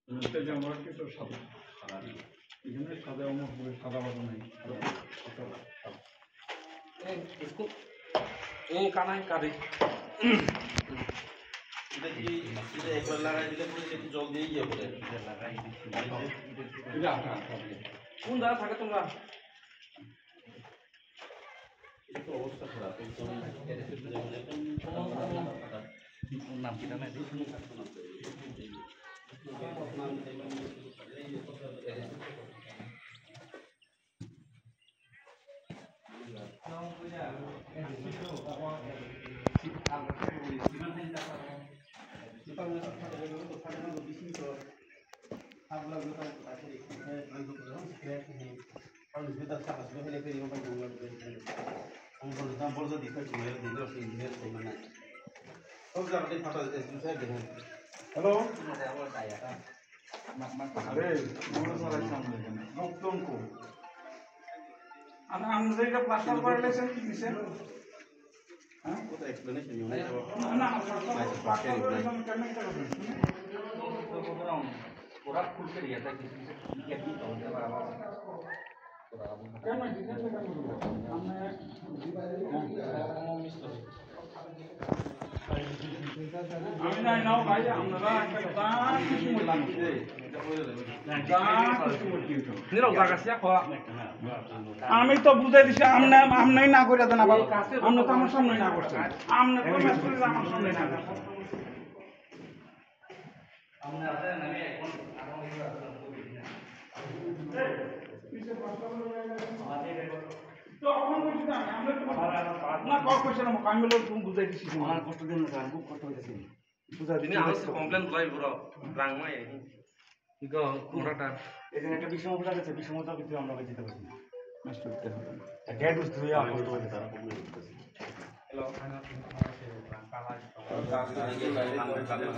এটা যে আমরা কি তো সাদা এখানে সাদা আমার সাদা বাদা নাই इसको ये खाना है करी এটা কি এটা একবার লাগাই দিলে পুরো একটু জল দিয়ে ইয়ে করে লাগাই দিচ্ছি এটা আটা কোন দাদা থাকে তোমরা এটা তো অবস্থা খারাপ একদম নাম কি জানেন হ্যালো আরে নতুন কো আমরা এটা প্লাস্টার করে লেছেন কি দিছেন হ্যাঁ ওটা এক্সপ্লেনেশন না প্লাস্টার করে কেন এটা করবেন पूरा खुल के दिया था किसी से क्या भी तो होने वाला কেন দিছেন কেন আমি নাই নাও ভাই আমরা একটা দান কিছু বললাম নিরো গাগাসিয়া খাওয়া আমি তো বুঝাই দিছি আমনে না করে দেন আবার আমনে তো আমার সামনে না করছেন আমনে তো ম্যাচ করে আমার সামনে না করছেন আমনে আছে না আমি এখন তখন বলছি না আমরা না কল করছেন আমি বলে তুমি বুঝাই দিছি আমার কষ্ট দিন না খুব কষ্ট হইছে বুঝাই তুমি দিছি আমার কমপ্লেন করাই পুরো রাং মাই ইগো কোনটা এখানে একটা বিষমতা আছে বিষমতার ভিতরে আমরা যেতে পারছি না নষ্ট করতে হবে গ্যাট বুঝতে হবে আপনি তো তারা হ্যালো